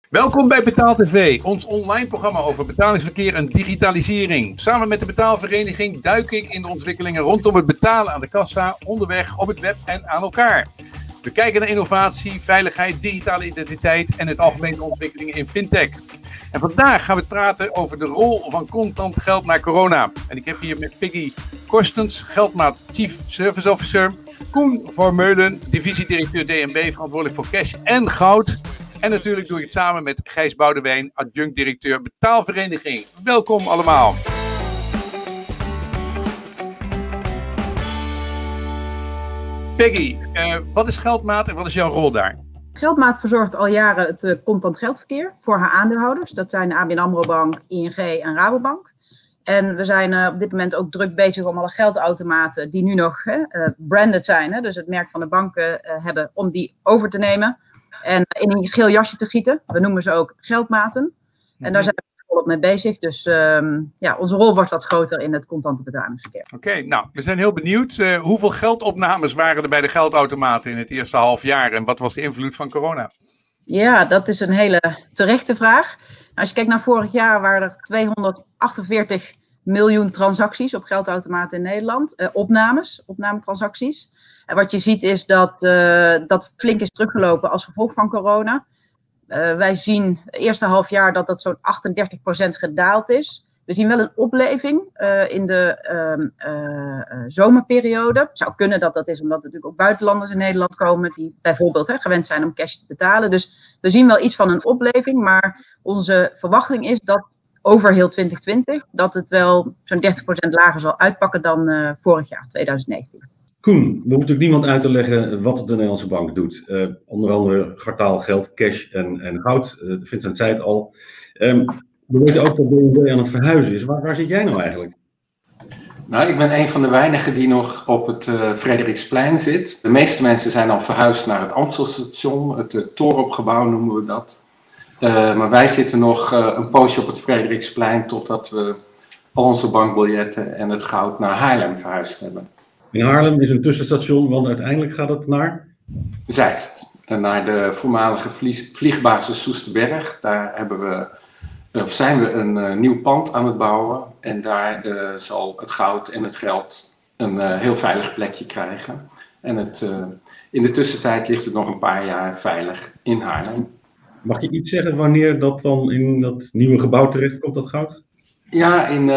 Welkom bij Betaal TV, ons online programma over betalingsverkeer en digitalisering. Samen met de betaalvereniging duik ik in de ontwikkelingen rondom het betalen aan de kassa, onderweg, op het web en aan elkaar. We kijken naar innovatie, veiligheid, digitale identiteit en het algemene ontwikkelingen in fintech. En vandaag gaan we het praten over de rol van contant geld na corona. En ik heb hier met Peggy Korstens, Geldmaat Chief Service Officer, Koen Vermeulen, divisiedirecteur DNB, verantwoordelijk voor cash en goud. En natuurlijk doe ik het samen met Gijs Boudewijn, adjunct-directeur betaalvereniging. Welkom allemaal. Peggy, wat is Geldmaat en wat is jouw rol daar? Geldmaat verzorgt al jaren het contant geldverkeer voor haar aandeelhouders. Dat zijn ABN AMRO Bank, ING en Rabobank. En we zijn op dit moment ook druk bezig om alle geldautomaten die nu nog branded zijn, dus het merk van de banken hebben, om die over te nemen. En in een geel jasje te gieten. We noemen ze ook geldmaten. En daar zijn we volop mee bezig. Dus onze rol wordt wat groter in het contante betalingsverkeer. Oké, nou, we zijn heel benieuwd. Hoeveel geldopnames waren er bij de geldautomaten in het eerste half jaar? En wat was de invloed van corona? Ja, dat is een hele terechte vraag. Als je kijkt naar vorig jaar waren er 248 miljoen transacties op geldautomaten in Nederland. Opnametransacties. En wat je ziet is dat flink is teruggelopen als gevolg van corona. Wij zien het eerste half jaar dat zo'n 38% gedaald is. We zien wel een opleving in de zomerperiode. Het zou kunnen dat is omdat er natuurlijk ook buitenlanders in Nederland komen die bijvoorbeeld gewend zijn om cash te betalen. Dus we zien wel iets van een opleving, maar onze verwachting is dat over heel 2020 dat het wel zo'n 30% lager zal uitpakken dan vorig jaar, 2019. Koen, we hoeven natuurlijk niemand uit te leggen wat de Nederlandse bank doet. Onder andere kwartaal geld, cash en goud. Vincent zei het al. We weten ook dat DNB aan het verhuizen is. Waar zit jij nou eigenlijk? Nou, ik ben een van de weinigen die nog op het Frederiksplein zit. De meeste mensen zijn al verhuisd naar het Amstelstation. Het Torenopgebouw noemen we dat. Maar wij zitten nog een poosje op het Frederiksplein totdat we al onze bankbiljetten en het goud naar Haarlem verhuisd hebben. In Haarlem is een tussenstation, want uiteindelijk gaat het naar? Zeist. Naar de voormalige vliegbasis Soesterberg. Daar zijn we een nieuw pand aan het bouwen. En daar zal het goud en het geld een heel veilig plekje krijgen. En in de tussentijd ligt het nog een paar jaar veilig in Haarlem. Mag je iets zeggen wanneer dat dan in dat nieuwe gebouw terechtkomt, dat goud? Ja, in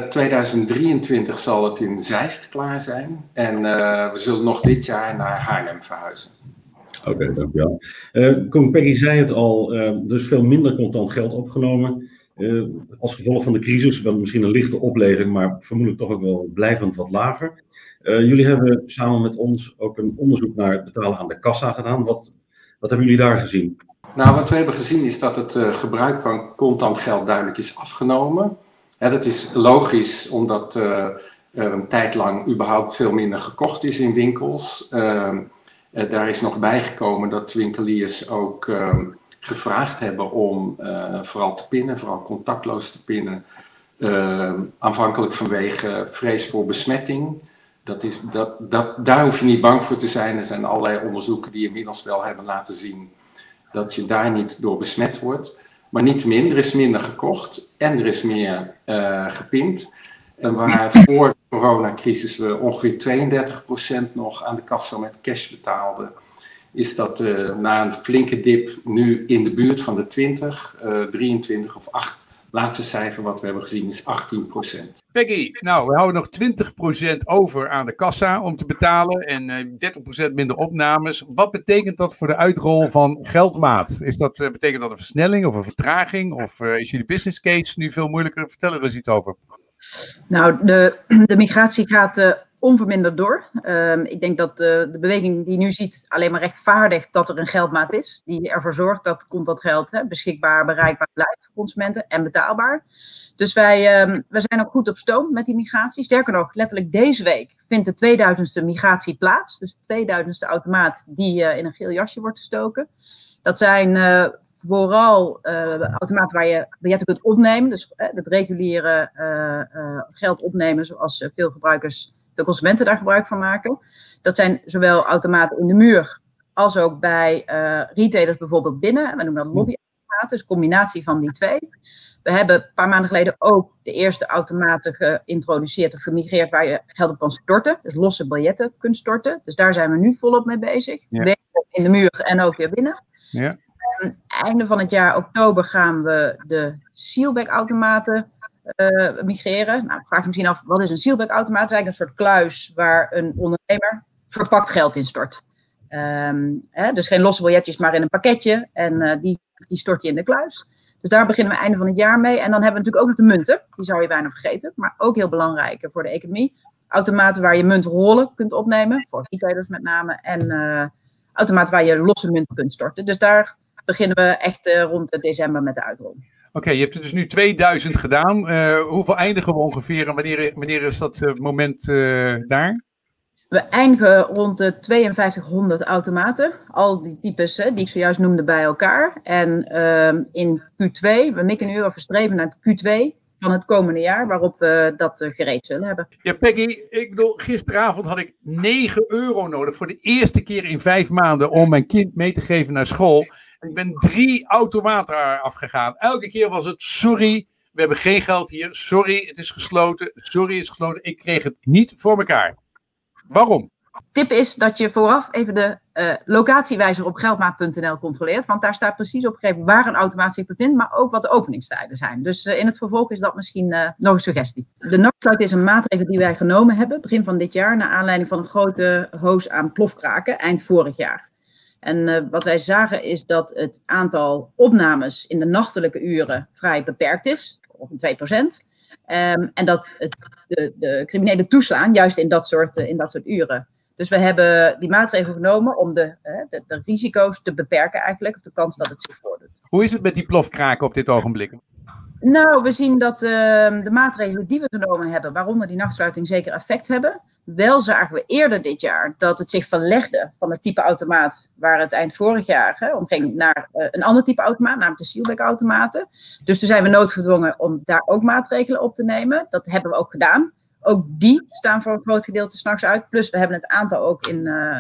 2023 zal het in Zeist klaar zijn. En we zullen nog dit jaar naar Haarlem verhuizen. Oké, dankjewel. Peggy zei het al, dus veel minder contant geld opgenomen. Als gevolg van de crisis, wel misschien een lichte opleving, maar vermoedelijk toch ook wel blijvend wat lager. Jullie hebben samen met ons ook een onderzoek naar het betalen aan de kassa gedaan. Wat hebben jullie daar gezien? Nou, wat we hebben gezien is dat het gebruik van contant geld duidelijk is afgenomen. Dat is logisch, omdat er een tijd lang überhaupt veel minder gekocht is in winkels. Daar is nog bijgekomen dat winkeliers ook gevraagd hebben om vooral te pinnen, vooral contactloos te pinnen. Aanvankelijk vanwege vrees voor besmetting. Daar hoef je niet bang voor te zijn. Er zijn allerlei onderzoeken die inmiddels wel hebben laten zien dat je daar niet door besmet wordt. Maar niettemin, er is minder gekocht en er is meer gepind. En waar voor de coronacrisis we ongeveer 32% nog aan de kassa met cash betaalden, is dat na een flinke dip nu in de buurt van de 23 of 8. Laatste cijfer wat we hebben gezien is 18%. Peggy, nou, we houden nog 20% over aan de kassa om te betalen en 30% minder opnames. Wat betekent dat voor de uitrol van Geldmaat? Betekent dat een versnelling of een vertraging? Of is jullie business case nu veel moeilijker? Vertel er eens iets over. Nou, de migratie gaat onverminderd door. Ik denk dat de beweging die je nu ziet alleen maar rechtvaardigt dat er een geldmaat is. Die ervoor zorgt dat contant geld beschikbaar, bereikbaar blijft voor consumenten en betaalbaar. Dus we zijn ook goed op stoom met die migratie. Sterker nog, letterlijk deze week vindt de 2000ste migratie plaats. Dus de 2000ste automaat die in een geel jasje wordt gestoken. Dat zijn vooral automaten waar je biljetten kunt opnemen. Dus het reguliere geld opnemen zoals veel gebruikers, de consumenten daar gebruik van maken. Dat zijn zowel automaten in de muur als ook bij retailers bijvoorbeeld binnen. We noemen dat lobbyautomaten. automaten, dus combinatie van die twee. We hebben een paar maanden geleden ook de eerste automaten geïntroduceerd of gemigreerd waar je geld op kan storten. Dus losse biljetten kunt storten. Dus daar zijn we nu volop mee bezig. Ja. In de muur en ook weer binnen. Ja. Einde van het jaar, oktober, gaan we de sealback-automaten migreren. Nou, vraag je misschien af, wat is een sealback-automaat? Het is eigenlijk een soort kluis waar een ondernemer verpakt geld in stort. Dus geen losse biljetjes, maar in een pakketje. En die stort je in de kluis. Dus daar beginnen we einde van het jaar mee. En dan hebben we natuurlijk ook nog de munten. Die zou je bijna vergeten. Maar ook heel belangrijk voor de economie. Automaten waar je muntrollen kunt opnemen. Voor retailers met name. En automaten waar je losse munten kunt storten. Dus daar beginnen we echt rond december met de uitrol. Oké, je hebt er dus nu 2000 gedaan. Hoeveel eindigen we ongeveer en wanneer is dat moment daar? We eindigen rond de 5200 automaten. Al die types die ik zojuist noemde bij elkaar. En in Q2, we mikken nu of we streven naar Q2 van het komende jaar, waarop we dat gereed zullen hebben. Ja, Peggy, ik bedoel, gisteravond had ik €9 nodig voor de eerste keer in 5 maanden om mijn kind mee te geven naar school. Ik ben 3 automaten afgegaan. Elke keer was het, sorry, we hebben geen geld hier. Sorry, het is gesloten. Sorry, het is gesloten. Ik kreeg het niet voor elkaar. Waarom? Tip is dat je vooraf even de locatiewijzer op geldmaat.nl controleert. Want daar staat precies opgegeven waar een automaat zich bevindt, maar ook wat de openingstijden zijn. Dus in het vervolg is dat misschien nog een suggestie. De nachtfluit is een maatregel die wij genomen hebben begin van dit jaar, naar aanleiding van een grote hoos aan plofkraken eind vorig jaar. En wat wij zagen is dat het aantal opnames in de nachtelijke uren vrij beperkt is, op 2%. En dat de criminelen toeslaan juist in dat soort uren. Dus we hebben die maatregel genomen om de risico's te beperken eigenlijk, of de kans dat het zich voordoet. Hoe is het met die plofkraken op dit ogenblik? Nou, we zien dat de maatregelen die we genomen hebben, waaronder die nachtsluiting, zeker effect hebben. Wel zagen we eerder dit jaar dat het zich verlegde van het type automaat waar het eind vorig jaar om ging naar een ander type automaat, namelijk de sealback-automaten. Dus toen zijn we noodgedwongen om daar ook maatregelen op te nemen. Dat hebben we ook gedaan. Ook die staan voor een groot gedeelte 's nachts uit. Plus we hebben het aantal ook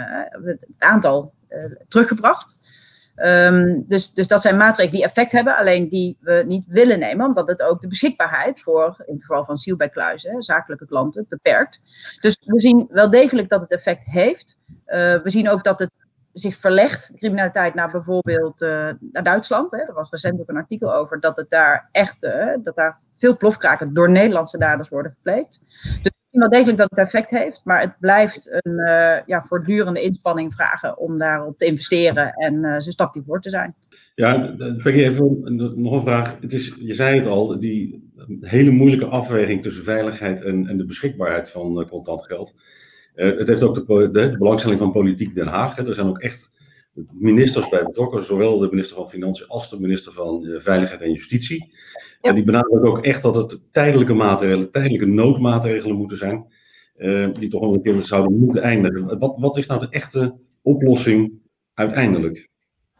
teruggebracht. Dus dat zijn maatregelen die effect hebben, alleen die we niet willen nemen, omdat het ook de beschikbaarheid voor, in het geval van sealback-kluizen, zakelijke klanten, beperkt. Dus we zien wel degelijk dat het effect heeft. We zien ook dat het zich verlegt, de criminaliteit, naar bijvoorbeeld naar Duitsland. Er was recent ook een artikel over dat het daar dat daar veel plofkraken door Nederlandse daders worden gepleegd. Dus we zien wel degelijk dat het effect heeft, maar het blijft een voortdurende inspanning vragen om daarop te investeren en een stapje voor te zijn. Ja, Peggy, even nog een vraag. Je zei het al, die hele moeilijke afweging tussen veiligheid en de beschikbaarheid van contant geld. Het heeft ook de belangstelling van Politiek Den Haag. Er zijn ook echt ministers bij betrokken, zowel de minister van Financiën als de minister van Veiligheid en Justitie. Ja. Die benadrukken ook echt dat het tijdelijke noodmaatregelen moeten zijn, die toch wel een keer zouden moeten eindigen. Wat is nou de echte oplossing uiteindelijk?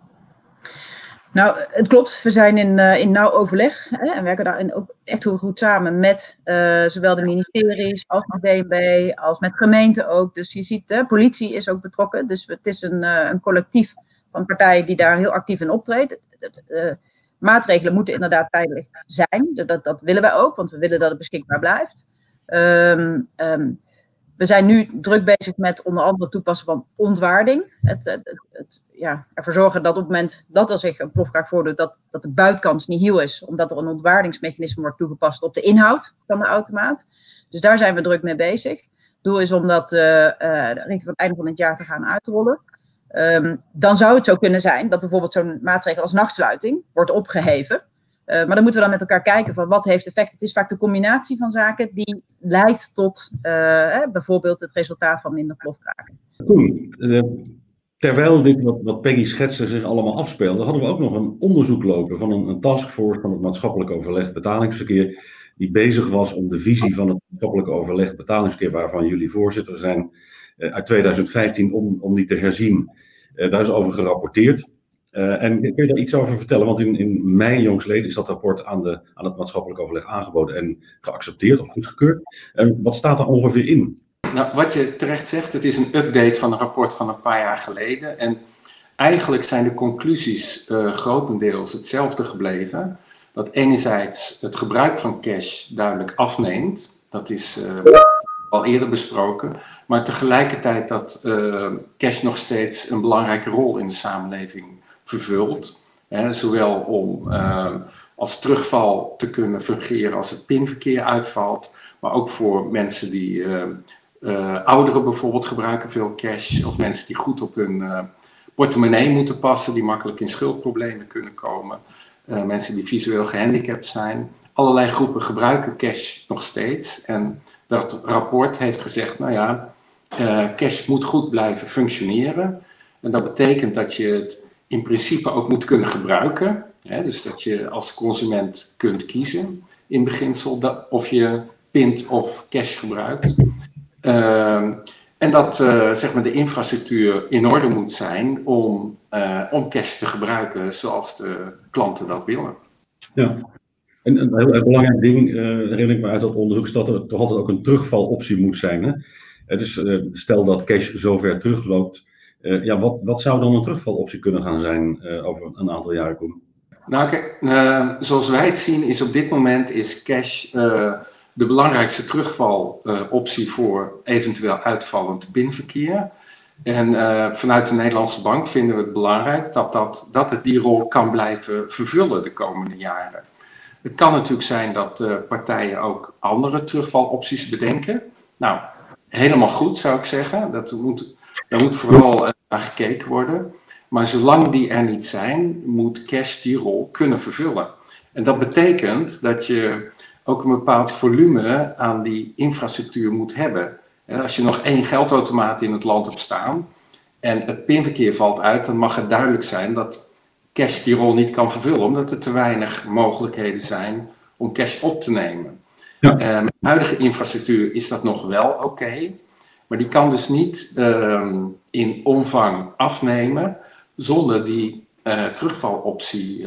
Nou, het klopt. We zijn in nauw overleg en werken daarin ook echt heel goed samen met zowel de ministeries als met DNB, als met gemeenten ook. Dus je ziet, politie is ook betrokken. Dus het is een collectief van partijen die daar heel actief in optreedt. Maatregelen moeten inderdaad tijdelijk zijn. Dat willen wij ook, want we willen dat het beschikbaar blijft. We zijn nu druk bezig met onder andere het toepassen van ontwaarding. Ervoor zorgen dat op het moment dat er zich een plofkraak voordoet, dat de buitenkans nihil is, omdat er een ontwaardingsmechanisme wordt toegepast op de inhoud van de automaat. Dus daar zijn we druk mee bezig. Het doel is om dat richting het einde van het jaar te gaan uitrollen. Dan zou het zo kunnen zijn dat bijvoorbeeld zo'n maatregel als nachtsluiting wordt opgeheven. Maar dan moeten we dan met elkaar kijken van wat heeft effect. Het is vaak de combinatie van zaken die leidt tot bijvoorbeeld het resultaat van minder plofkraken. Terwijl dit wat Peggy schetste zich allemaal afspeelde, hadden we ook nog een onderzoek lopen van een taskforce van het maatschappelijk overleg betalingsverkeer, die bezig was om de visie van het maatschappelijk overleg betalingsverkeer, waarvan jullie voorzitter zijn, uit 2015, om die te herzien. Daar is over gerapporteerd. En kun je daar iets over vertellen? Want in mei jongstleden is dat rapport aan het maatschappelijk overleg aangeboden en geaccepteerd of goedgekeurd. Wat staat er ongeveer in? Nou, wat je terecht zegt, het is een update van een rapport van een paar jaar geleden. En eigenlijk zijn de conclusies grotendeels hetzelfde gebleven. Dat enerzijds het gebruik van cash duidelijk afneemt. Dat is al eerder besproken. Maar tegelijkertijd dat cash nog steeds een belangrijke rol in de samenleving vervult. Zowel om als terugval te kunnen fungeren als het pinverkeer uitvalt. Maar ook voor mensen die, ouderen bijvoorbeeld gebruiken veel cash. Of mensen die goed op hun portemonnee moeten passen, die makkelijk in schuldproblemen kunnen komen. Mensen die visueel gehandicapt zijn. Allerlei groepen gebruiken cash nog steeds. En dat rapport heeft gezegd, nou ja, cash moet goed blijven functioneren. En dat betekent dat je het in principe ook moet kunnen gebruiken. Dus dat je als consument kunt kiezen in beginsel of je pint of cash gebruikt. En dat zeg maar de infrastructuur in orde moet zijn om cash te gebruiken zoals de klanten dat willen. Ja, en een heel belangrijk ding, herinner ik me uit dat onderzoek, is dat er toch altijd ook een terugvaloptie moet zijn. Hè? Dus stel dat cash zover terugloopt, wat zou dan een terugvaloptie kunnen gaan zijn over een aantal jaren, Koen? Nou kijk, zoals wij het zien is op dit moment is cash de belangrijkste terugvaloptie voor eventueel uitvallend pinverkeer. En vanuit de Nederlandse Bank vinden we het belangrijk dat het die rol kan blijven vervullen de komende jaren. Het kan natuurlijk zijn dat partijen ook andere terugvalopties bedenken. Nou, helemaal goed zou ik zeggen. Daar moet vooral naar gekeken worden. Maar zolang die er niet zijn, moet cash die rol kunnen vervullen. En dat betekent dat je ook een bepaald volume aan die infrastructuur moet hebben. Als je nog 1 geldautomaat in het land hebt staan en het pinverkeer valt uit, dan mag het duidelijk zijn dat cash die rol niet kan vervullen, omdat er te weinig mogelijkheden zijn om cash op te nemen. Ja. Met de huidige infrastructuur is dat nog wel oké, maar die kan dus niet in omvang afnemen zonder die terugvaloptie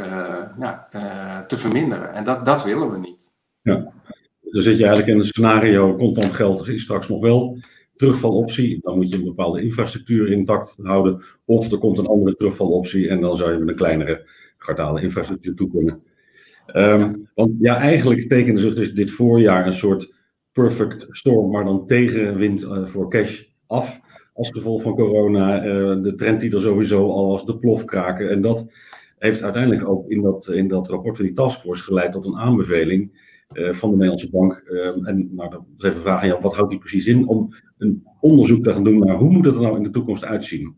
te verminderen. En dat willen we niet. Ja, dan zit je eigenlijk in een scenario, contant geld is straks nog wel terugvaloptie. Dan moet je een bepaalde infrastructuur intact houden. Of er komt een andere terugvaloptie en dan zou je met een kleinere kwartale infrastructuur toe kunnen. Want ja, eigenlijk tekende zich dus dit voorjaar een soort perfect storm, maar dan tegenwind voor cash af. Als gevolg van corona, de trend die er sowieso al was, de plofkraken. En dat heeft uiteindelijk ook in dat rapport van die taskforce geleid tot een aanbeveling van de Nederlandse Bank. En nou, dat is even een vraag aan jou, wat houdt die precies in? Om een onderzoek te gaan doen naar hoe moet het er nou in de toekomst uitzien?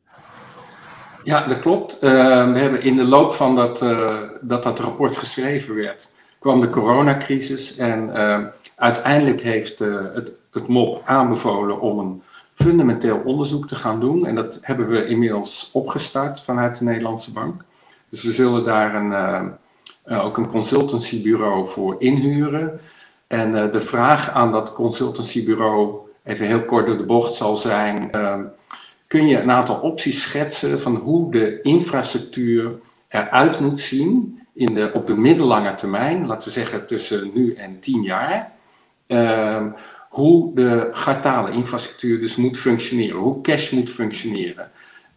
Ja, dat klopt. We hebben in de loop van dat rapport geschreven werd, kwam de coronacrisis. En uiteindelijk heeft het MOP aanbevolen om een fundamenteel onderzoek te gaan doen. En dat hebben we inmiddels opgestart vanuit de Nederlandse Bank. Dus we zullen daar ook een consultancybureau voor inhuren. En de vraag aan dat consultancybureau, even heel kort door de bocht, zal zijn: kun je een aantal opties schetsen van hoe de infrastructuur eruit moet zien op de middellange termijn, laten we zeggen tussen nu en 10 jaar. Hoe de gartale infrastructuur dus moet functioneren, hoe cash moet functioneren.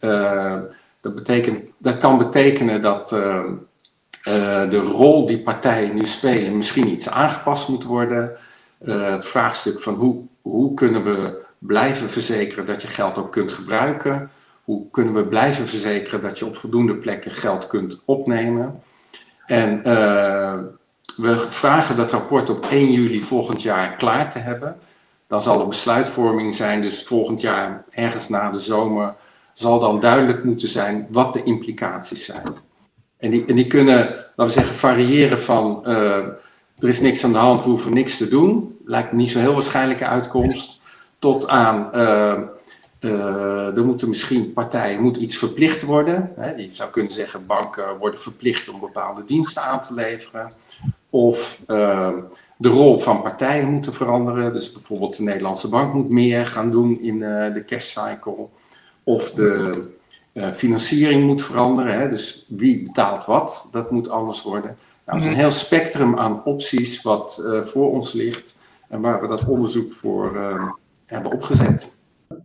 Dat kan betekenen dat de rol die partijen nu spelen misschien iets aangepast moet worden. Het vraagstuk van hoe kunnen we blijven verzekeren dat je geld ook kunt gebruiken. Hoe kunnen we blijven verzekeren dat je op voldoende plekken geld kunt opnemen. En we vragen dat rapport op 1 juli volgend jaar klaar te hebben. Dan zal er besluitvorming zijn, dus volgend jaar ergens na de zomer zal dan duidelijk moeten zijn wat de implicaties zijn. En die kunnen, laten we zeggen, variëren van er is niks aan de hand, we hoeven niks te doen. Lijkt me niet zo'n heel waarschijnlijke uitkomst. Tot aan, er moeten misschien partijen moet iets verplicht worden. Je zou kunnen zeggen, banken worden verplicht om bepaalde diensten aan te leveren. Of de rol van partijen moet veranderen. Dus bijvoorbeeld de Nederlandse Bank moet meer gaan doen in de cash cycle. Of de financiering moet veranderen. Dus wie betaalt wat, dat moet anders worden. Nou, er is een heel spectrum aan opties wat voor ons ligt. En waar we dat onderzoek voor hebben opgezet.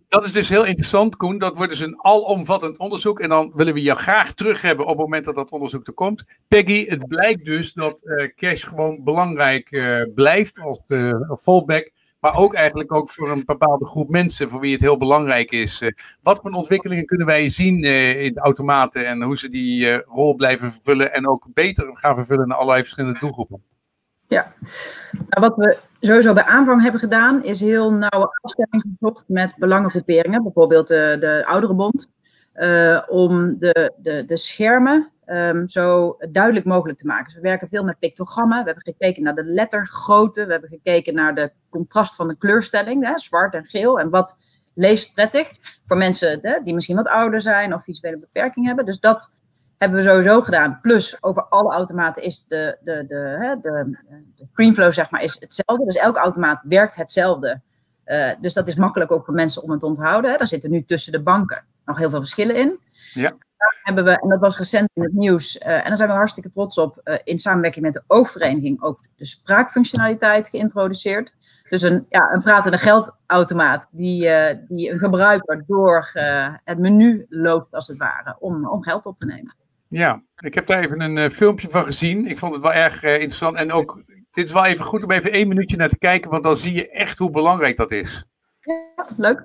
dat is dus heel interessant, Koen. Dat wordt dus een alomvattend onderzoek. En dan willen we je graag terug hebben op het moment dat dat onderzoek er komt. Peggy, het blijkt dus dat cash gewoon belangrijk blijft als fallback. Maar ook eigenlijk ook voor een bepaalde groep mensen voor wie het heel belangrijk is. Wat voor ontwikkelingen kunnen wij zien in de automaten en hoe ze die rol blijven vervullen en ook beter gaan vervullen naar allerlei verschillende doelgroepen? Ja, nou, wat we sowieso bij aanvang hebben gedaan is heel nauwe afstemming gezocht met belangengroeperingen, bijvoorbeeld de Ouderenbond, om de schermen zo duidelijk mogelijk te maken. Dus we werken veel met pictogrammen, we hebben gekeken naar de lettergrootte, we hebben gekeken naar de contrast van de kleurstelling, zwart en geel, en wat leest prettig voor mensen die misschien wat ouder zijn of visuele beperking hebben. Dus dat hebben we sowieso gedaan. Plus, over alle automaten is de screenflow zeg maar, is hetzelfde. Dus elke automaat werkt hetzelfde. Dus dat is makkelijk ook voor mensen om het te onthouden. Daar zitten nu tussen de banken nog heel veel verschillen in. Ja. Daar hebben we, en dat was recent in het nieuws, en daar zijn we hartstikke trots op, in samenwerking met de Oogvereniging ook de spraakfunctionaliteit geïntroduceerd. Dus een pratende geldautomaat die een gebruiker door het menu loopt als het ware om geld op te nemen. Ja, ik heb daar even een filmpje van gezien. Ik vond het wel erg interessant. En ook, dit is wel even goed om even 1 minuutje naar te kijken, want dan zie je echt hoe belangrijk dat is. Ja, leuk.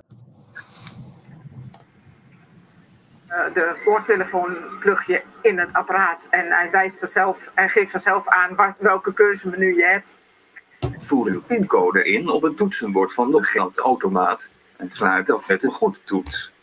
De oortelefoon plug je in het apparaat en hij wijst vanzelf en geeft vanzelf aan welke keuzemenu je hebt. Voer uw pincode in op het toetsenbord van de geldautomaat en sluit af met de goed-toets.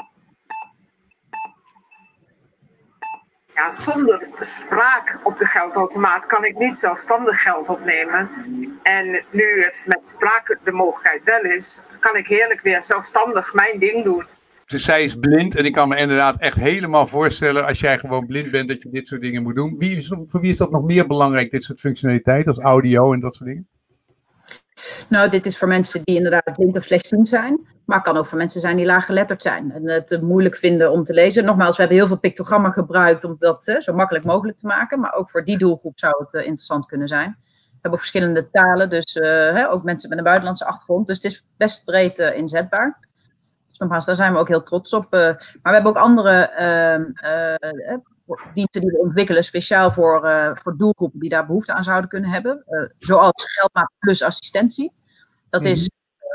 Ja, zonder spraak op de geldautomaat kan ik niet zelfstandig geld opnemen. En nu het met spraak de mogelijkheid wel is, kan ik heerlijk weer zelfstandig mijn ding doen. Dus zij is blind en ik kan me inderdaad echt helemaal voorstellen als jij gewoon blind bent dat je dit soort dingen moet doen. Voor wie is dat nog meer belangrijk, dit soort functionaliteit als audio en dat soort dingen? Nou, dit is voor mensen die inderdaad blind of slechtziend zijn. Maar het kan ook voor mensen zijn die laaggeletterd zijn en het moeilijk vinden om te lezen. Nogmaals, we hebben heel veel pictogrammen gebruikt om dat zo makkelijk mogelijk te maken. Maar ook voor die doelgroep zou het interessant kunnen zijn. We hebben ook verschillende talen, dus ook mensen met een buitenlandse achtergrond. Dus het is best breed inzetbaar. Dus nogmaals, daar zijn we ook heel trots op. Maar we hebben ook andere diensten die we ontwikkelen speciaal voor doelgroepen die daar behoefte aan zouden kunnen hebben. Zoals Geldmaat plus assistentie. Dat is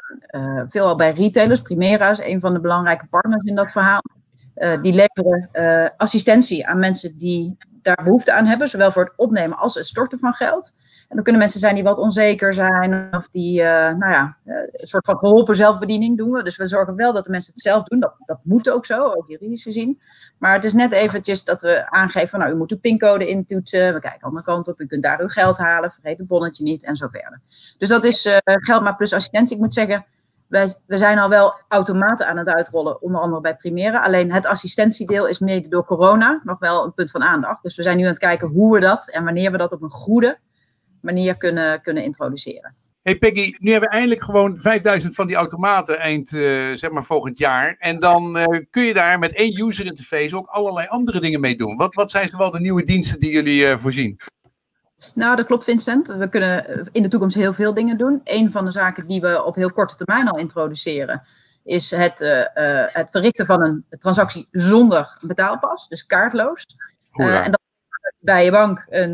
veelal bij retailers. Primera is een van de belangrijke partners in dat verhaal. Die leveren assistentie aan mensen die daar behoefte aan hebben. Zowel voor het opnemen als het storten van geld. En dan kunnen mensen zijn die wat onzeker zijn. Of die een soort van geholpen zelfbediening doen we. Dus we zorgen wel dat de mensen het zelf doen. Dat moet ook zo, ook juridisch gezien. Maar het is net eventjes dat we aangeven van, u moet uw pincode intoetsen. We kijken andere kant op. U kunt daar uw geld halen. Vergeet het bonnetje niet en zo verder. Dus dat is Geldmaat plus assistentie. Ik moet zeggen, we zijn al wel automaten aan het uitrollen. Onder andere bij Primera. Alleen het assistentiedeel is mede door corona nog wel een punt van aandacht. Dus we zijn nu aan het kijken hoe we dat en wanneer we dat op een goede manier kunnen introduceren. Hey Peggy, nu hebben we eindelijk gewoon 5000 van die automaten eind zeg maar volgend jaar. En dan kun je daar met 1 user interface ook allerlei andere dingen mee doen. Wat zijn zoal de nieuwe diensten die jullie voorzien? Nou, dat klopt Vincent. We kunnen in de toekomst heel veel dingen doen. Een van de zaken die we op heel korte termijn al introduceren is het verrichten van een transactie zonder betaalpas, dus kaartloos. En dat bij je bank in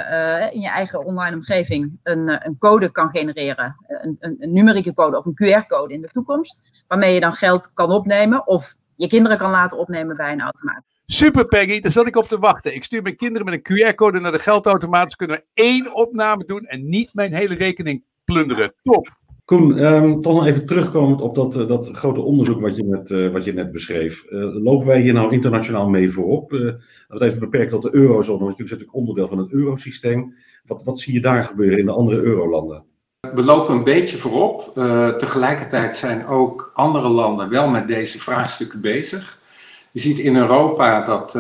je eigen online omgeving een code kan genereren, een numerieke code of een QR-code in de toekomst, waarmee je dan geld kan opnemen of je kinderen kan laten opnemen bij een automaat. Super Peggy, daar zat ik op te wachten. Ik stuur mijn kinderen met een QR-code naar de geldautomaat. Dus kunnen we 1 opname doen en niet mijn hele rekening plunderen. Top! Koen, toch nog even terugkomend op dat grote onderzoek wat je net beschreef. Lopen wij hier nou internationaal mee voorop? Dat even beperkt tot de eurozone, want jullie zijn natuurlijk onderdeel van het eurosysteem. Wat zie je daar gebeuren in de andere eurolanden? We lopen een beetje voorop. Tegelijkertijd zijn ook andere landen wel met deze vraagstukken bezig. Je ziet in Europa dat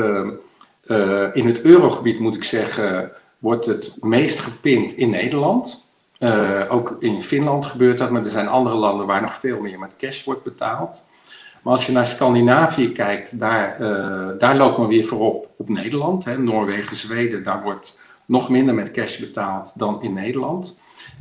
in het eurogebied, moet ik zeggen, wordt het meest gepind in Nederland. Ook in Finland gebeurt dat, maar er zijn andere landen waar nog veel meer met cash wordt betaald. Maar als je naar Scandinavië kijkt, daar lopen we weer voorop op Nederland. Hè. Noorwegen, Zweden, daar wordt nog minder met cash betaald dan in Nederland.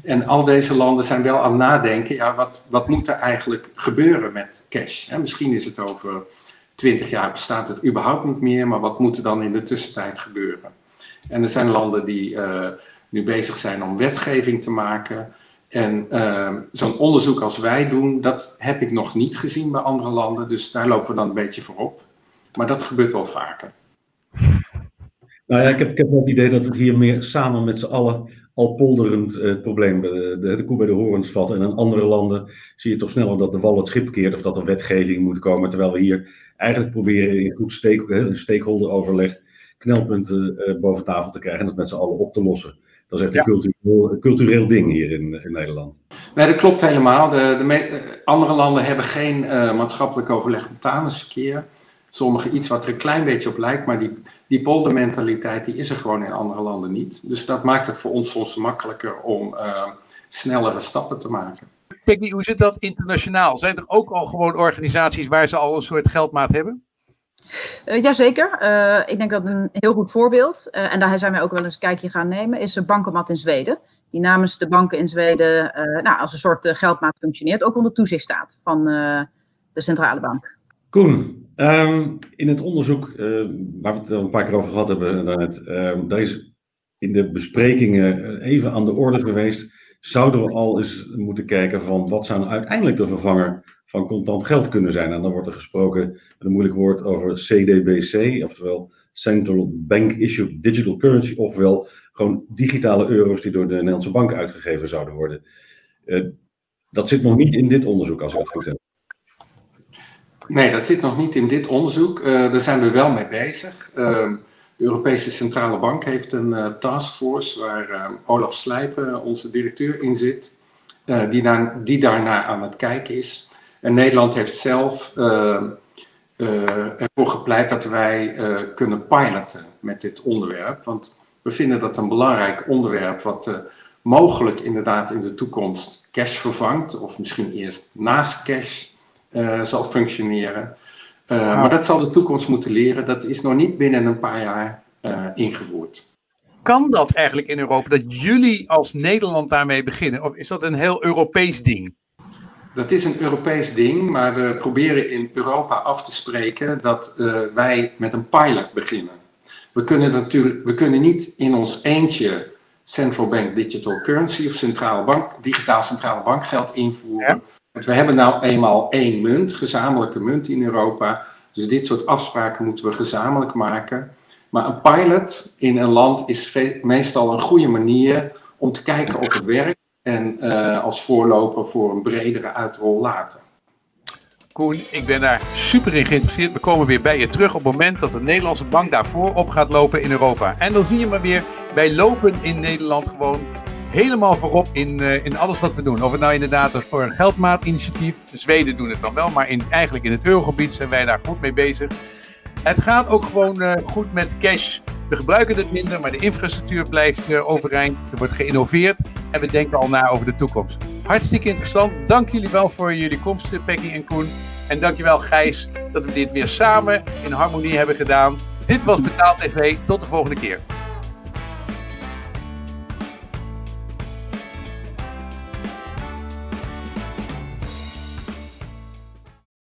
En al deze landen zijn wel aan het nadenken, ja, wat moet er eigenlijk gebeuren met cash? Misschien is het over 20 jaar bestaat het überhaupt niet meer, maar wat moet er dan in de tussentijd gebeuren? En er zijn landen die nu bezig zijn om wetgeving te maken. En zo'n onderzoek als wij doen, dat heb ik nog niet gezien bij andere landen. Dus daar lopen we dan een beetje voorop. Maar dat gebeurt wel vaker. Nou ja, ik heb wel het idee dat we het hier meer samen met z'n allen al polderend het probleem de koe bij de horens vatten. En in andere landen zie je toch sneller dat de wal het schip keert of dat er wetgeving moet komen. Terwijl we hier eigenlijk proberen in goed stakeholderoverleg knelpunten boven tafel te krijgen en dat met z'n allen op te lossen. Dat is echt een cultureel ding hier in Nederland. Nee, dat klopt helemaal. Andere landen hebben geen maatschappelijk overleg betalingsverkeer. Sommige iets wat er een klein beetje op lijkt, maar die poldermentaliteit die is er gewoon in andere landen niet. Dus dat maakt het voor ons soms makkelijker om snellere stappen te maken. Peggy, hoe zit dat internationaal? Zijn er ook al gewoon organisaties waar ze al een soort geldmaat hebben? Jazeker. Ik denk dat een heel goed voorbeeld, en daar zijn wij ook wel eens een kijkje gaan nemen, is de Bankomat in Zweden. Die namens de banken in Zweden als een soort geldmaat functioneert, ook onder toezicht staat van de centrale bank. Koen, in het onderzoek waar we het al een paar keer over gehad hebben, daar is in de besprekingen even aan de orde geweest. Zouden we al eens moeten kijken van wat zou nou uiteindelijk de vervanger van contant geld kunnen zijn? En dan wordt er gesproken met een moeilijk woord over CDBC, oftewel Central Bank Issued Digital Currency, ofwel gewoon digitale euro's die door de Nederlandse banken uitgegeven zouden worden. Dat zit nog niet in dit onderzoek, als ik het goed heb. Nee, dat zit nog niet in dit onderzoek. Daar zijn we wel mee bezig. De Europese Centrale Bank heeft een taskforce waar Olaf Slijpen, onze directeur, in zit. Die daarnaar aan het kijken is. En Nederland heeft zelf ervoor gepleit dat wij kunnen piloten met dit onderwerp. Want we vinden dat een belangrijk onderwerp wat mogelijk inderdaad in de toekomst cash vervangt. Of misschien eerst naast cash zal functioneren. Maar dat zal de toekomst moeten leren. Dat is nog niet binnen een paar jaar ingevoerd. Kan dat eigenlijk in Europa, dat jullie als Nederland daarmee beginnen? Of is dat een heel Europees ding? Dat is een Europees ding, maar we proberen in Europa af te spreken dat wij met een pilot beginnen. We kunnen niet in ons eentje Central Bank Digital Currency of digitaal centrale bankgeld invoeren. Ja. Want we hebben nou eenmaal één munt, gezamenlijke munt in Europa. Dus dit soort afspraken moeten we gezamenlijk maken. Maar een pilot in een land is meestal een goede manier om te kijken of het werkt. En als voorloper voor een bredere uitrol later. Koen, ik ben daar super in geïnteresseerd. We komen weer bij je terug op het moment dat de Nederlandse bank daarvoor op gaat lopen in Europa. En dan zie je maar weer, wij lopen in Nederland gewoon helemaal voorop in alles wat we doen. Of het nou inderdaad is voor een geldmaatinitiatief. De Zweden doen het dan wel, maar eigenlijk in het eurogebied zijn wij daar goed mee bezig. Het gaat ook gewoon goed met cash. We gebruiken het minder, maar de infrastructuur blijft overeind. Er wordt geïnnoveerd en we denken al na over de toekomst. Hartstikke interessant. Dank jullie wel voor jullie komst, Peggy en Koen. En dankjewel Gijs dat we dit weer samen in harmonie hebben gedaan. Dit was Betaald TV. Tot de volgende keer.